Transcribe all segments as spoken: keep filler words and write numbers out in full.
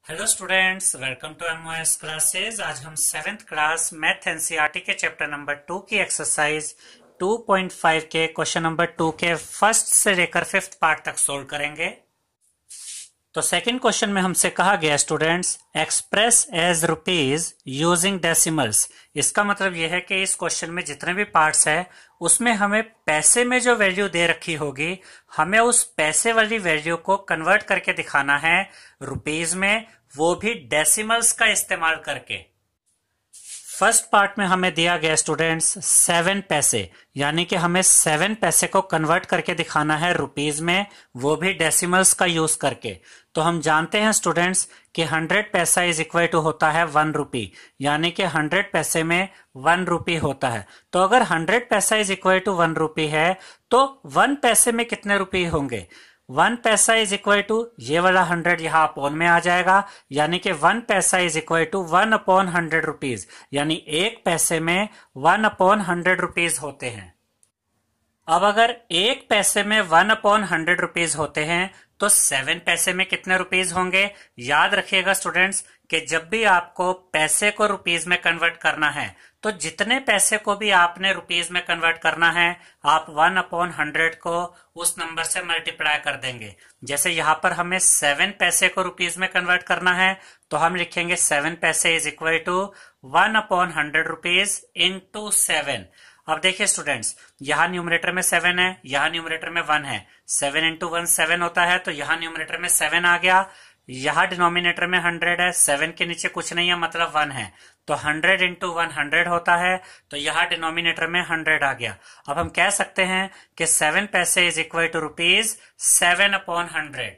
Hello students, welcome to MOS classes. आज हम seventh class math NCERT के chapter number two की exercise two point five के question number two के first से लेकर फिफ्थ पार्ट तक सोल्व करेंगे। तो सेकंड क्वेश्चन में हमसे कहा गया students, express as rupees using decimals. इसका मतलब यह है कि इस क्वेश्चन में जितने भी पार्ट्स है उसमें हमें पैसे में जो वैल्यू दे रखी होगी, हमें उस पैसे वाली वैल्यू को कन्वर्ट करके दिखाना है रुपीज में, वो भी डेसिमल्स का इस्तेमाल करके। फर्स्ट पार्ट में हमें दिया गया स्टूडेंट्स सेवन पैसे, यानी कि हमें सेवन पैसे को कन्वर्ट करके दिखाना है रुपीज में, वो भी डेसिमल्स का यूज करके। तो हम जानते हैं स्टूडेंट्स कि हंड्रेड पैसा इज इक्वल टू होता है वन रुपी, यानी कि हंड्रेड पैसे में वन रुपी होता है। तो अगर हंड्रेड पैसा is equal to one rupee है तो वन पैसे में कितने रुपये होंगे? वन पैसा इज इक्वल टू ये वाला हंड्रेड यहाँ अपॉन में आ जाएगा, यानी कि वन पैसा is equal to one upon hundred rupees, यानी एक पैसे में वन अपॉन हंड्रेड रुपीज होते हैं। अब अगर एक पैसे में वन अपॉन हंड्रेड रुपीज होते हैं तो सेवन पैसे में कितने रुपीज होंगे? याद रखिएगा स्टूडेंट्स कि जब भी आपको पैसे को रुपीज में कन्वर्ट करना है तो जितने पैसे को भी आपने रुपीज में कन्वर्ट करना है, आप वन अपॉन हंड्रेड को उस नंबर से मल्टीप्लाई कर देंगे। जैसे यहाँ पर हमें सेवन पैसे को रुपीज में कन्वर्ट करना है तो हम लिखेंगे सेवन पैसे is equal to one upon hundred rupees into seven. अब देखिए स्टूडेंट्स, यहाँ न्यूमरेटर में सेवन है, यहाँ न्यूमरेटर में वन है, सेवन इंटू वन सेवन होता है, तो यहाँ न्यूमरेटर में सेवन आ गया, यहाँ डिनोमिनेटर में हंड्रेड है, सेवन के नीचे कुछ नहीं है मतलब वन है, तो हंड्रेड इंटू वन हंड्रेड होता है, तो यहाँ डिनोमिनेटर में हंड्रेड आ गया। अब हम कह सकते हैं कि सेवन पैसे is equal to rupees seven upon hundred.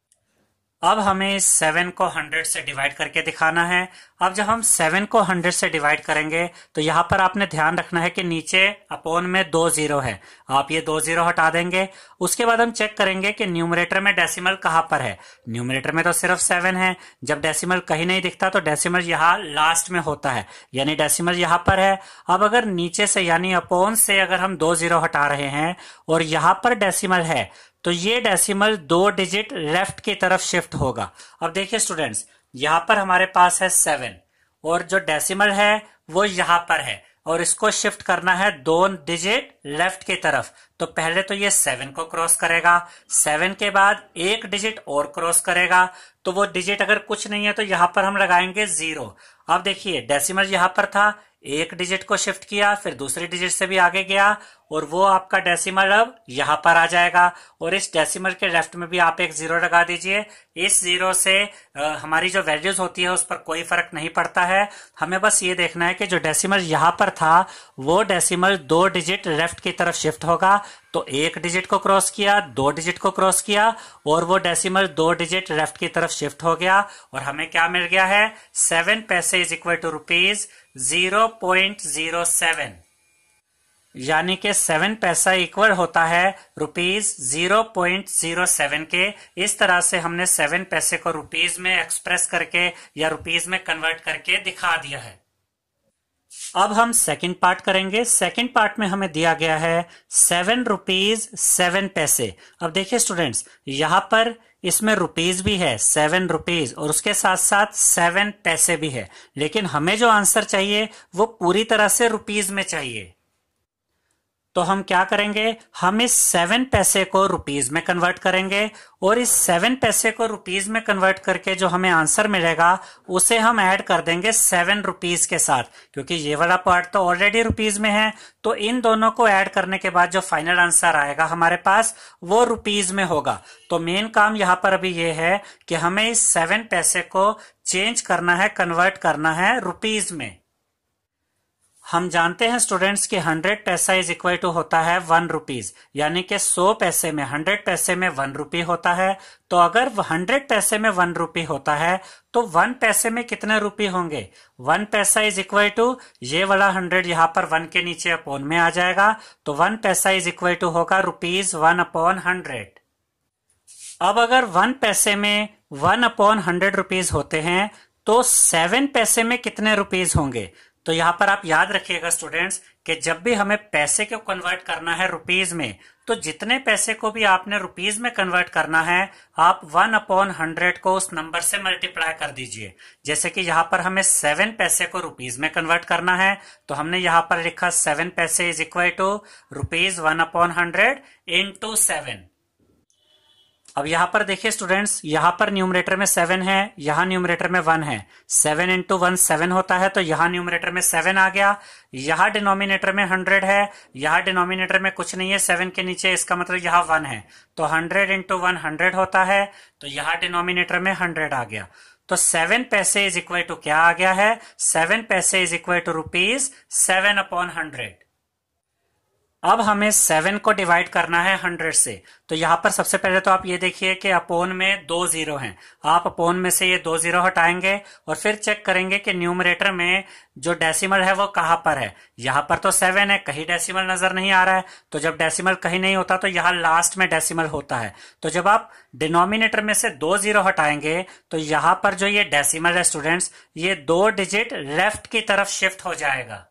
अब हमें इस सेवन को हंड्रेड से डिवाइड करके दिखाना है। अब जब हम सेवन को हंड्रेड से डिवाइड करेंगे तो यहाँ पर आपने ध्यान रखना है कि नीचे अपॉन में दो जीरो है, आप ये दो जीरो हटा देंगे। उसके बाद हम चेक करेंगे कि न्यूमरेटर में डेसिमल कहाँ पर है। न्यूमरेटर में तो सिर्फ सेवन है, जब डेसिमल कहीं नहीं दिखता तो डेसिमल यहाँ लास्ट में होता है, यानी डेसिमल यहाँ पर है। अब अगर नीचे से यानी अपॉन से अगर हम दो जीरो हटा रहे हैं और यहाँ पर डेसिमल है तो ये डेसिमल दो डिजिट लेफ्ट की तरफ शिफ्ट होगा। अब देखिए स्टूडेंट्स, यहाँ पर हमारे पास है सेवन और जो डेसिमल है वो यहाँ पर है और इसको शिफ्ट करना है दो डिजिट लेफ्ट की तरफ। तो पहले तो ये सेवन को क्रॉस करेगा, सेवन के बाद एक डिजिट और क्रॉस करेगा, तो वो डिजिट अगर कुछ नहीं है तो यहाँ पर हम लगाएंगे जीरो। अब देखिए डेसिमल यहाँ पर था, एक डिजिट को शिफ्ट किया, फिर दूसरी डिजिट से भी आगे गया और वो आपका डेसिमल अब यहाँ पर आ जाएगा और इस डेसिमल के लेफ्ट में भी आप एक जीरो लगा दीजिए। इस जीरो से आ, हमारी जो वैल्यूज होती है उस पर कोई फर्क नहीं पड़ता है। हमें बस ये देखना है कि जो डेसिमल यहाँ पर था वो डेसिमल दो डिजिट लेफ्ट की तरफ शिफ्ट होगा, तो एक डिजिट को क्रॉस किया, दो डिजिट को क्रॉस किया और वो डेसिमल दो डिजिट लेफ्ट की तरफ शिफ्ट हो गया और हमें क्या मिल गया है? सेवन पैसे is equal to rupees zero point zero seven, यानी कि सेवन पैसा इक्वल होता है rupees zero point zero seven के। इस तरह से हमने सेवन पैसे को रुपीज में एक्सप्रेस करके या रुपीज में कन्वर्ट करके दिखा दिया है। अब हम सेकंड पार्ट करेंगे। सेकंड पार्ट में हमें दिया गया है सेवन रुपीज सेवन पैसे। अब देखिए स्टूडेंट्स, यहाँ पर इसमें रुपीज भी है सेवन रुपीज और उसके साथ साथ सेवन पैसे भी है, लेकिन हमें जो आंसर चाहिए वो पूरी तरह से रुपीज में चाहिए। तो हम क्या करेंगे? हम इस सेवन पैसे को रुपीज में कन्वर्ट करेंगे और इस सेवन पैसे को रुपीज में कन्वर्ट करके जो हमें आंसर मिलेगा उसे हम ऐड कर देंगे सेवन रुपीज के साथ, क्योंकि ये वाला पार्ट तो ऑलरेडी रुपीज में है। तो इन दोनों को ऐड करने के बाद जो फाइनल आंसर आएगा हमारे पास वो रुपीज में होगा। तो मेन काम यहाँ पर अभी ये है कि हमें इस सेवन पैसे को चेंज करना है, कन्वर्ट करना है रुपीज में। हम जानते हैं स्टूडेंट्स कि हंड्रेड पैसा इज इक्वल टू होता है वन रुपीज, यानी कि सौ पैसे में हंड्रेड पैसे में वन रुपी होता है। तो अगर हंड्रेड पैसे में वन रुपी होता है तो वन पैसे में कितने रुपए होंगे? वन पैसा इज इक्वल टू ये वाला हंड्रेड यहाँ पर वन के नीचे अपॉन में आ जाएगा, तो वन पैसा इज इक्वल टू होगा रुपीज वन अपॉन हंड्रेड। अब अगर वन पैसे में वन अपॉन हंड्रेड रुपीज होते हैं तो सेवन पैसे में कितने रुपीज होंगे? तो यहाँ पर आप याद रखिएगा स्टूडेंट्स कि जब भी हमें पैसे को कन्वर्ट करना है रुपीज में तो जितने पैसे को भी आपने रुपीज में कन्वर्ट करना है आप वन अपॉन हंड्रेड को उस नंबर से मल्टीप्लाई कर दीजिए। जैसे कि यहाँ पर हमें सेवन पैसे को रुपीज में कन्वर्ट करना है तो हमने यहाँ पर लिखा सेवन पैसे is equal to rupees one upon hundred into seven. अब यहां पर देखिए स्टूडेंट्स, यहां पर न्यूमरेटर में सेवन है, यहां न्यूमरेटर में वन है। सेवन इंटू वन सेवन होता है तो यहां न्यूमरेटर में सेवन आ गया। यहां डिनोमिनेटर में हंड्रेड है, यहां डिनोमिनेटर में कुछ नहीं है सेवन के नीचे, इसका मतलब यहां वन है तो हंड्रेड इंटू वन हंड्रेड होता है तो यहां डिनोमिनेटर में हंड्रेड आ गया। तो सेवन पैसे इज इक्वल टू क्या आ गया है, सेवन पैसे is equal to rupees seven upon hundred. अब हमें सेवन को डिवाइड करना है हंड्रेड से, तो यहां पर सबसे पहले तो आप ये देखिए कि अपोन में दो जीरो हैं। आप अपोन में से ये दो जीरो हटाएंगे और फिर चेक करेंगे कि न्यूमरेटर में जो डेसिमल है वो कहां पर है। यहां पर तो सेवन है, कहीं डेसिमल नजर नहीं आ रहा है, तो जब डेसिमल कहीं नहीं होता तो यहां लास्ट में डेसिमल होता है। तो जब आप डिनोमिनेटर में से दो जीरो हटाएंगे तो यहां पर जो ये डेसिमल है स्टूडेंट्स, ये दो डिजिट लेफ्ट की तरफ शिफ्ट हो जाएगा।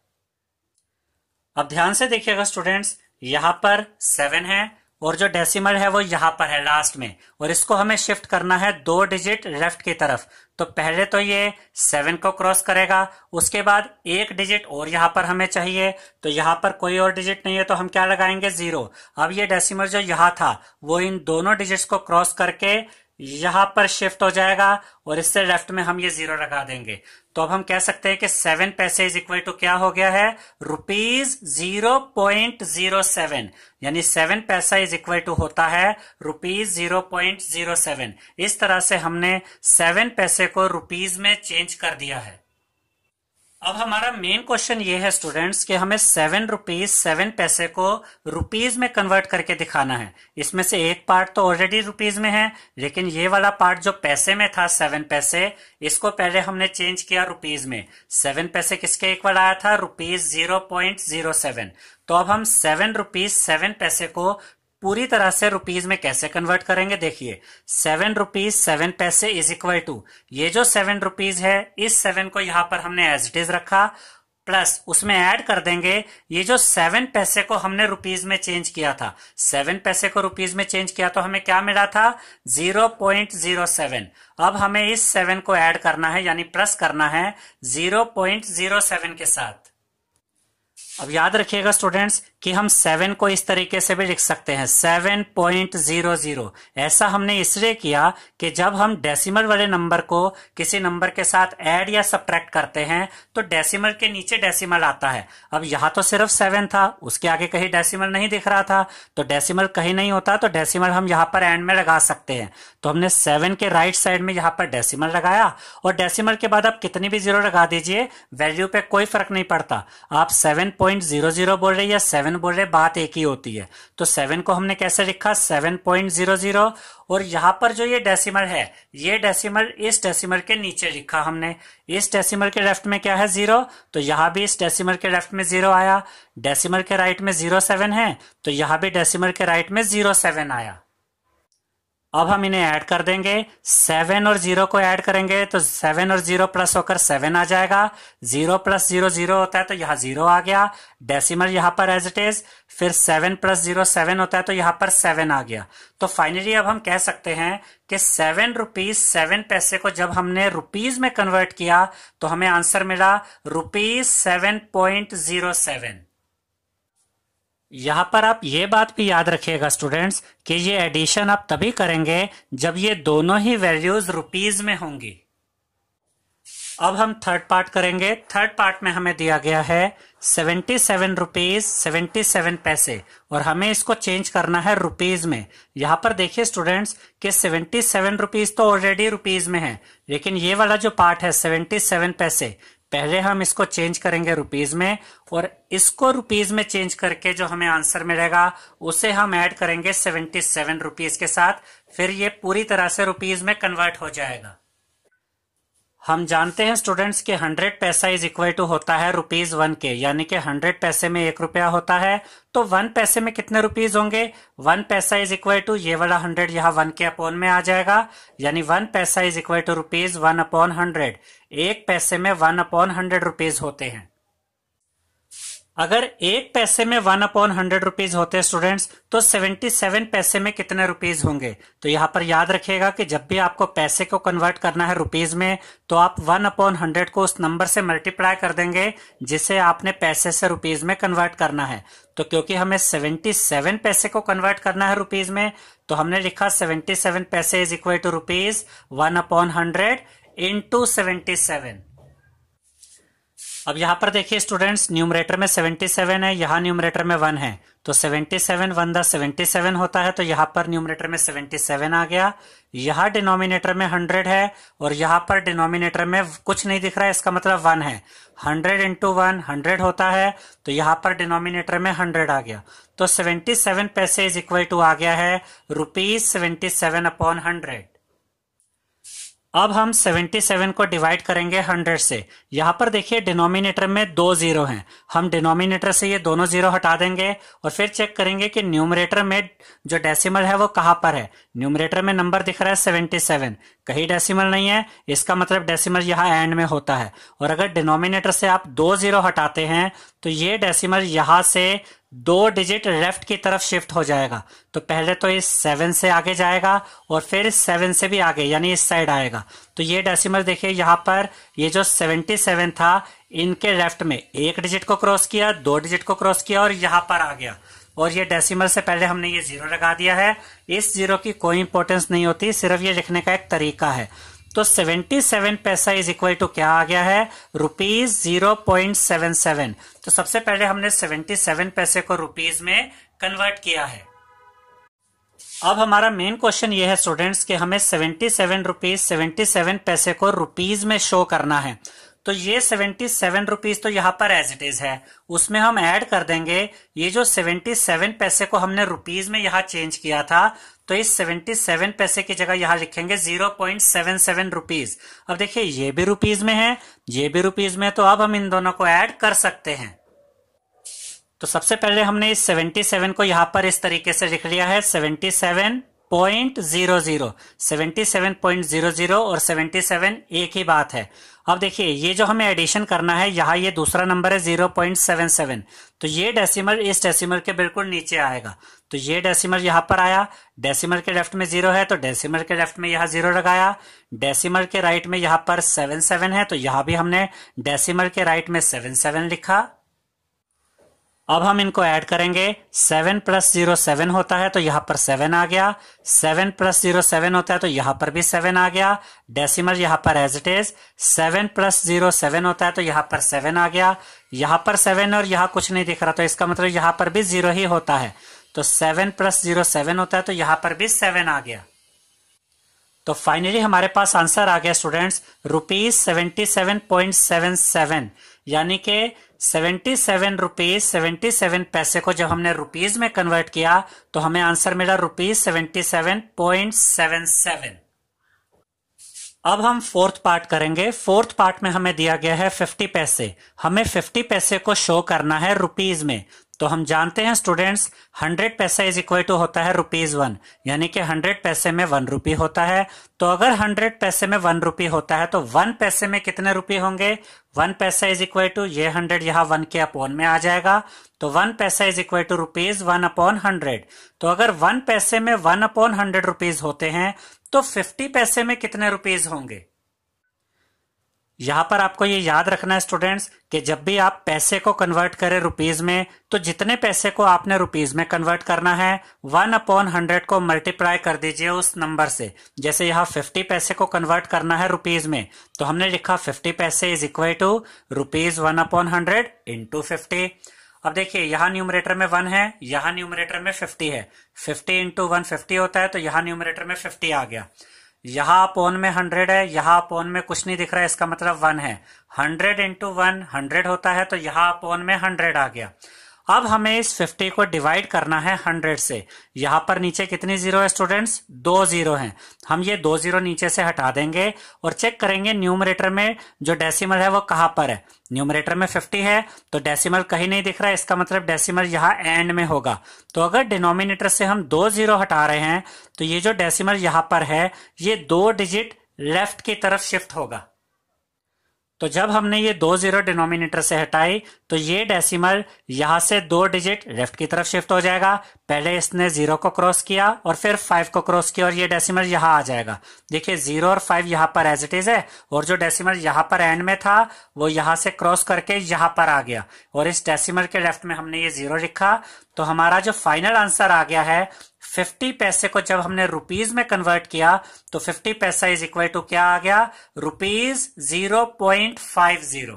अब ध्यान से देखिएगा स्टूडेंट्स, यहां पर सेवन है और जो डेसिमल है वो यहां पर है लास्ट में, और इसको हमें शिफ्ट करना है दो डिजिट लेफ्ट की तरफ। तो पहले तो ये सेवन को क्रॉस करेगा, उसके बाद एक डिजिट और यहां पर हमें चाहिए, तो यहां पर कोई और डिजिट नहीं है तो हम क्या लगाएंगे, जीरो। अब ये डेसिमल जो यहां था वो इन दोनों डिजिट्स को क्रॉस करके यहां पर शिफ्ट हो जाएगा और इससे लेफ्ट में हम ये जीरो लगा देंगे। तो अब हम कह सकते हैं कि सेवन पैसे इज इक्वल टू क्या हो गया है, rupees zero point zero seven, यानी सेवन पैसा इज इक्वल टू होता है rupees zero point zero seven. इस तरह से हमने सेवन पैसे को रुपीज में चेंज कर दिया है। अब हमारा मेन क्वेश्चन ये है स्टूडेंट्स कि हमें सेवन रुपीज सेवन पैसे को रुपीज में कन्वर्ट करके दिखाना है। इसमें से एक पार्ट तो ऑलरेडी रुपीज में है, लेकिन ये वाला पार्ट जो पैसे में था सेवन पैसे, इसको पहले हमने चेंज किया रुपीज में। सेवन पैसे किसके इक्वल आया था, rupees zero point zero seven. तो अब हम सेवन रुपीज सेवन पैसे को पूरी तरह से रुपीज में कैसे कन्वर्ट करेंगे, देखिए सेवन रुपीज सेवन पैसे इज इक्वल टू, ये जो सेवन रुपीज है इस सेवन को यहां पर हमने एज इट इज रखा, प्लस उसमें ऐड कर देंगे ये जो सेवन पैसे को हमने रुपीज में चेंज किया था। सेवन पैसे को रुपीज में चेंज किया तो हमें क्या मिला था, जीरो पॉइंट जीरो सेवन। अब हमें इस सेवन को ऐड करना है यानी प्लस करना है जीरो पॉइंट जीरो सेवन के साथ। अब याद रखिएगा स्टूडेंट्स कि हम सेवन को इस तरीके से भी लिख सकते हैं, सेवन पॉइंट जीरो जीरो। ऐसा हमने इसलिए किया कि जब हम डेसिमल वाले नंबर को किसी नंबर के साथ ऐड या सब्ट्रैक्ट करते हैं तो डेसिमल के नीचे डेसिमल आता है। अब यहां तो सिर्फ सेवन था, उसके आगे कहीं डेसिमल नहीं दिख रहा था, तो डेसिमल कहीं नहीं होता तो डेसिमल हम यहां पर एंड में लगा सकते हैं। तो हमने सेवन के राइट साइड में यहां पर डेसिमल लगाया, और डेसिमल के बाद आप कितनी भी जीरो लगा दीजिए, वैल्यू पे कोई फर्क नहीं पड़ता। आप सेवन पॉइंट जीरो जीरो बोल रहे या सेवन बोल रहे, बात एक ही होती है। तो सेवन को हमने कैसे लिखा, सेवन पॉइंट जीरो जीरो, और यहां पर जो ये डेसिमल है ये डेसिमल इस डेसिमल के नीचे लिखा हमने। इस डेसिमल के लेफ्ट में क्या है, जीरो, तो यहां भी इस डेसिमल के लेफ्ट में जीरो आया। डेसिमल के राइट में जीरो सेवन है तो यहां भी डेसिमल के राइट में जीरो सेवन आया। अब हम इन्हें ऐड कर देंगे, सेवन और जीरो को ऐड करेंगे तो सेवन और जीरो प्लस होकर सेवन आ जाएगा। जीरो प्लस जीरो जीरो होता है तो यहाँ जीरो आ गया, डेसिमल यहाँ पर एज इट इज, फिर सेवन प्लस जीरो सेवन होता है तो यहाँ पर सेवन आ गया। तो फाइनली अब हम कह सकते हैं कि सेवन रुपीज सेवन पैसे को जब हमने रुपीज में कन्वर्ट किया तो हमें आंसर मिला rupees seven point zero seven. यहां पर आप ये बात भी याद रखिएगा स्टूडेंट्स कि ये एडिशन आप तभी करेंगे जब ये दोनों ही वैल्यूज रुपीज में होंगी। अब हम थर्ड पार्ट करेंगे। थर्ड पार्ट में हमें दिया गया है seventy seven rupees seventy seven पैसे, और हमें इसको चेंज करना है रुपीज में। यहां पर देखिए स्टूडेंट्स कि सेवेंटी सेवन रुपीज तो ऑलरेडी रुपीज में है, लेकिन ये वाला जो पार्ट है सेवेंटी सेवन पैसे, पहले हम इसको चेंज करेंगे रुपीज में, और इसको रुपीज में चेंज करके जो हमें आंसर मिलेगा उसे हम ऐड करेंगे सेवेंटी सेवन रुपीज के साथ, फिर ये पूरी तरह से रुपीज में कन्वर्ट हो जाएगा। हम जानते हैं स्टूडेंट्स कि हंड्रेड पैसा इज इक्वल टू होता है रुपीज वन के, यानी कि हंड्रेड पैसे में एक रुपया होता है, तो वन पैसे में कितने रुपीज होंगे, वन पैसा इज इक्वल टू ये वाला हंड्रेड यहाँ वन के अपॉन में आ जाएगा, यानी वन पैसा is equal to rupees one upon hundred. एक पैसे में वन अपॉन हंड्रेड रुपीज होते हैं। अगर एक पैसे में वन अपॉन हंड्रेड रुपीज होते हैं स्टूडेंट्स, तो सेवेंटी सेवन पैसे में कितने रुपीज होंगे? तो यहां पर याद रखिएगा कि जब भी आपको पैसे को कन्वर्ट करना है रुपीज में, तो आप वन अपॉन हंड्रेड को उस नंबर से मल्टीप्लाई कर देंगे जिसे आपने पैसे से रुपीज में कन्वर्ट करना है। तो क्योंकि हमें सेवेंटी सेवन पैसे को कन्वर्ट करना है रुपीज में, तो हमने लिखा सेवेंटी सेवन पैसे is equal to rupees one upon hundred into seventy seven. अब यहां पर देखिए स्टूडेंट्स, न्यूमरेटर में सेवेंटी सेवन है, यहां न्यूमरेटर में वन है, तो seventy seven one the seventy seven होता है, तो यहां पर न्यूमरेटर में सेवेंटी सेवन आ गया। यहां डिनोमिनेटर में हंड्रेड है और यहां पर डिनोमिनेटर में कुछ नहीं दिख रहा है, इसका मतलब वन है। हंड्रेड इंटू वन हंड्रेड होता है, तो यहां पर डिनोमिनेटर में हंड्रेड आ गया, तो सेवेंटी सेवन पैसे इज इक्वल टू आ गया है rupees seventy seven upon hundred. अब हम सेवेंटी सेवन को डिवाइड करेंगे हंड्रेड से। यहां पर देखिए डिनोमिनेटर में दो जीरो हैं, हम डिनोमिनेटर से ये दोनों जीरो हटा देंगे और फिर चेक करेंगे कि न्यूमरेटर में जो डेसिमल है वो कहां पर है। न्यूमरेटर में नंबर दिख रहा है सेवेंटी सेवन, कहीं डेसिमल नहीं है, इसका मतलब डेसिमल यहां एंड में होता है। और अगर डिनोमिनेटर से आप दो जीरो हटाते हैं तो ये डेसिमल यहां से दो डिजिट लेफ्ट की तरफ शिफ्ट हो जाएगा। तो पहले तो इस सेवन से आगे जाएगा और फिर इस सेवन से भी आगे, यानी इस साइड आएगा। तो ये डेसिमल देखिए यहां पर, ये जो सेवेंटी सेवन था इनके लेफ्ट में एक डिजिट को क्रॉस किया, दो डिजिट को क्रॉस किया और यहां पर आ गया। और ये डेसिमल से पहले हमने ये जीरो लगा दिया है। इस जीरो की कोई इंपॉर्टेंस नहीं होती, सिर्फ ये लिखने का एक तरीका है। तो सेवेंटी सेवन पैसा इज इक्वल टू क्या आ गया है? Rupees zero point seven seven. तो सबसे पहले हमने सेवेंटी सेवन पैसे को रुपीज में कन्वर्ट किया है। अब हमारा मेन क्वेश्चन ये है स्टूडेंट्स कि हमें seventy seven rupees seventy seven पैसे को रुपीज में शो करना है। तो ये सेवेंटी सेवन रुपीज तो यहां पर एज इट इज है, उसमें हम ऐड कर देंगे ये जो सेवेंटी सेवन पैसे को हमने रुपीज में यहां चेंज किया था, तो इस सेवेंटी सेवन पैसे की जगह यहां लिखेंगे zero point seven seven rupees. अब देखिए ये भी रुपीज में है, ये भी रुपीज में, तो अब हम इन दोनों को ऐड कर सकते हैं। तो सबसे पहले हमने इस सेवेंटी सेवन को यहां पर इस तरीके से लिख लिया है seventy seven point zero zero, seventy seven point zero zero और सेवेंटी सेवन एक ही बात है। अब देखिए ये जो हमें एडिशन करना है, यहाँ ये दूसरा नंबर है जीरो पॉइंट सेवन सेवन, तो ये डेसिमल इस डेसिमल के बिल्कुल नीचे आएगा। तो ये डेसिमल यहां पर आया, डेसिमल के लेफ्ट में जीरो है तो डेसिमल के लेफ्ट में यहां जीरो लगाया, डेसिमल के राइट में यहां पर सेवन सेवन है तो यहां भी हमने डेसिमल के राइट में सेवन सेवन लिखा। अब हम इनको ऐड करेंगे, सेवन प्लस जीरो सेवन होता है तो यहां पर सेवन आ गया, सेवन प्लस जीरो सेवन होता है तो यहां पर भी सेवन आ गया, डेसिमल यहां पर as it is, seven plus zero seven होता है तो यहां पर सेवन आ गया, यहां पर सेवन और यहां कुछ नहीं दिख रहा, तो इसका मतलब यहां पर भी जीरो ही होता है। तो सेवन प्लस जीरो सेवन होता है तो यहां पर भी सेवन आ गया। तो फाइनली हमारे पास आंसर आ गया students rupees seventy seven point seven seven, यानी कि seventy seven rupees seventy seven पैसे को जब हमने रुपीज में कन्वर्ट किया तो हमें आंसर मिला rupees seventy seven point seven seven. अब हम फोर्थ पार्ट करेंगे। फोर्थ पार्ट में हमें दिया गया है फिफ्टी पैसे, हमें फिफ्टी पैसे को शो करना है रुपीज में। तो हम जानते हैं स्टूडेंट्स हंड्रेड पैसा इज इक्वल टू होता है रुपीज वन, यानी कि हंड्रेड पैसे में वन रुपी होता है। तो अगर हंड्रेड पैसे में वन रुपी होता है तो वन पैसे में कितने रुपए होंगे? वन पैसा इज इक्वल टू ये हंड्रेड यहाँ वन के अपॉन में आ जाएगा, तो वन पैसा is equal to rupees one upon hundred. तो अगर वन पैसे में वन अपॉन हंड्रेड रुपीज होते हैं तो फिफ्टी पैसे में कितने रुपीज होंगे? यहां पर आपको ये याद रखना है स्टूडेंट्स कि जब भी आप पैसे को कन्वर्ट करें रुपीज में, तो जितने पैसे को आपने रुपीज में कन्वर्ट करना है वन अपॉन हंड्रेड को मल्टीप्लाई कर दीजिए उस नंबर से। जैसे यहाँ फिफ्टी पैसे को कन्वर्ट करना है रुपीज में, तो हमने लिखा फिफ्टी पैसे is equal to rupees one upon hundred into fifty. अब देखिए यहाँ न्यूमरेटर में वन है, यहाँ न्यूमरेटर में फिफ्टी है, फिफ्टी इंटू वन फिफ्टी होता है, तो यहाँ न्यूमरेटर में फिफ्टी आ गया। यहाँ अपोन में हंड्रेड है, यहाँ अपोन में कुछ नहीं दिख रहा है, इसका मतलब वन है। हंड्रेड इंटू वन हंड्रेड होता है, तो यहाँ अपोन में हंड्रेड आ गया। अब हमें इस फिफ्टी को डिवाइड करना है हंड्रेड से। यहाँ पर नीचे कितनी जीरो है स्टूडेंट्स? दो जीरो हैं। हम ये दो जीरो नीचे से हटा देंगे और चेक करेंगे न्यूमरेटर में जो डेसिमल है वो कहाँ पर है। न्यूमरेटर में फिफ्टी है तो डेसिमल कहीं नहीं दिख रहा है, इसका मतलब डेसिमल यहाँ एंड में होगा। तो अगर डिनोमिनेटर से हम दो जीरो हटा रहे हैं तो ये जो डेसिमल यहाँ पर है ये दो डिजिट लेफ्ट की तरफ शिफ्ट होगा। तो जब हमने ये दो जीरो डिनोमिनेटर से हटाई तो ये डेसिमल यहां से दो डिजिट लेफ्ट की तरफ शिफ्ट हो जाएगा। पहले इसने जीरो को क्रॉस किया और फिर फाइव को क्रॉस किया और ये डेसिमल यहां आ जाएगा। देखिए जीरो और फाइव यहां पर एज इट इज है और जो डेसिमल यहां पर एंड में था वो यहां से क्रॉस करके यहां पर आ गया और इस डेसिमल के लेफ्ट में हमने ये जीरो लिखा। तो हमारा जो फाइनल आंसर आ गया है फिफ्टी पैसे को जब हमने रुपीज में कन्वर्ट किया तो फिफ्टी पैसा इज इक्वल टू क्या आ गया, rupees zero point five zero.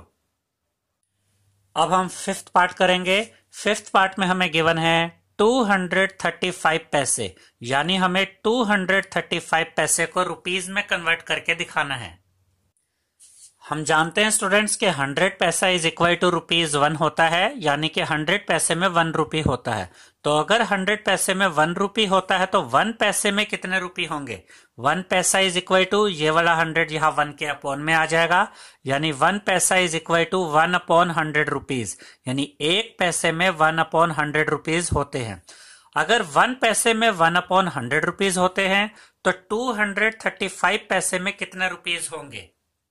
अब हम फिफ्थ पार्ट करेंगे। फिफ्थ पार्ट में हमें गिवन है टू हंड्रेड थर्टी फाइव पैसे, यानी हमें टू हंड्रेड थर्टी फाइव पैसे को रुपीज में कन्वर्ट करके दिखाना है। हम जानते हैं स्टूडेंट्स के हंड्रेड पैसा is equal to rupees one होता है, यानी कि हंड्रेड पैसे में वन रुपी होता है। तो अगर हंड्रेड पैसे में वन रुपी होता है तो वन पैसे में कितने रुपी होंगे, वन पैसा इज इक्वल टू ये वाला हंड्रेड यहाँ वन के अपॉन में आ जाएगा, यानी वन पैसा is equal to one upon hundred rupees, यानी एक पैसे में वन अपॉन हंड्रेड रुपीज होते हैं। अगर वन पैसे में वन अपॉन हंड्रेड रुपीज होते हैं तो टू हंड्रेड थर्टी फाइव पैसे में कितने रुपीज होंगे।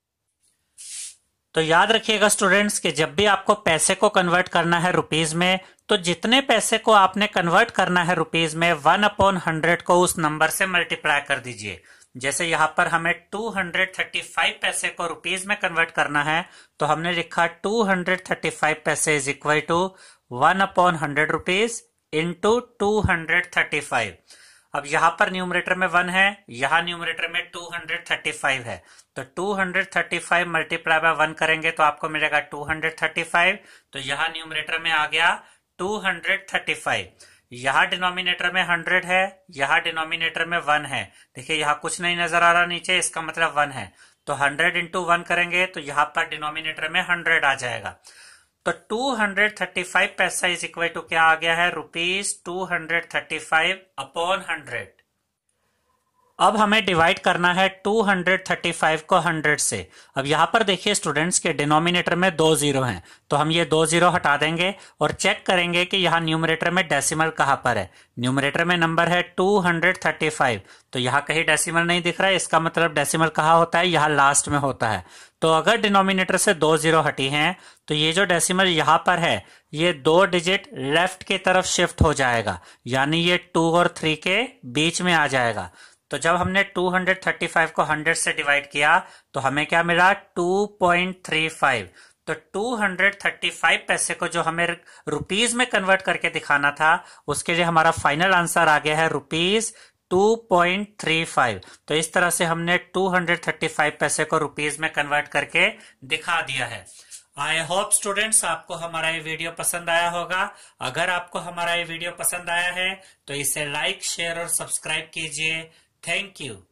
तो याद रखिएगा स्टूडेंट्स कि जब भी आपको पैसे को कन्वर्ट करना है रुपीज में तो जितने पैसे को आपने कन्वर्ट करना है रुपीज में वन अपॉन हंड्रेड को उस नंबर से मल्टीप्लाई कर दीजिए। जैसे यहां पर हमें टू हंड्रेड थर्टी फाइव पैसे को रुपीज में कन्वर्ट करना है तो हमने लिखा टू हंड्रेड थर्टी फाइव पैसे is equal to one upon hundred rupees into two hundred thirty five. अब यहां पर न्यूमरेटर में वन है, यहां न्यूमरेटर में टू हंड्रेड थर्टी फाइव है, तो two hundred thirty five multiply by one करेंगे तो आपको मिलेगा टू हंड्रेड थर्टी फाइव। तो यहां न्यूमरेटर में आ गया टू हंड्रेड थर्टी फाइव। यहां डिनोमिनेटर में हंड्रेड है, यहां डिनोमिनेटर में वन है। देखिए यहां कुछ नहीं नजर आ रहा नीचे, इसका मतलब वन है। तो हंड्रेड इंटू वन करेंगे तो यहां पर डिनोमिनेटर में हंड्रेड आ जाएगा। तो टू हंड्रेड थर्टी फाइव पैसा इज इक्वल टू क्या आ गया है, rupees two hundred thirty five upon hundred. अब हमें डिवाइड करना है टू हंड्रेड थर्टी फाइव को हंड्रेड से। अब यहां पर देखिए स्टूडेंट्स के डिनोमिनेटर में दो जीरो हैं, तो हम ये दो जीरो हटा देंगे और चेक करेंगे कि यहां न्यूमरेटर में डेसिमल कहां पर है। न्यूमरेटर में नंबर है टू हंड्रेड थर्टी फाइव, तो यहां कहीं डेसिमल नहीं दिख रहा है, इसका मतलब डेसिमल कहां होता है, यहां लास्ट में होता है। तो अगर डिनोमिनेटर से दो जीरो हटी हैं तो ये जो डेसिमल यहां पर है ये दो डिजिट लेफ्ट की तरफ शिफ्ट हो जाएगा, यानी ये टू और थ्री के बीच में आ जाएगा। तो जब हमने टू हंड्रेड थर्टी फाइव को हंड्रेड से डिवाइड किया तो हमें क्या मिला, टू पॉइंट थ्री फाइव। तो टू हंड्रेड थर्टी फाइव पैसे को जो हमें रुपीज में कन्वर्ट करके दिखाना था उसके लिए हमारा फाइनल आंसर आ गया है rupees two point three five. तो इस तरह से हमने टू हंड्रेड थर्टी फाइव पैसे को रुपीज में कन्वर्ट करके दिखा दिया है। आई होप स्टूडेंट्स आपको हमारा ये वीडियो पसंद आया होगा। अगर आपको हमारा ये वीडियो पसंद आया है तो इसे लाइक, शेयर और सब्सक्राइब कीजिए। Thank you.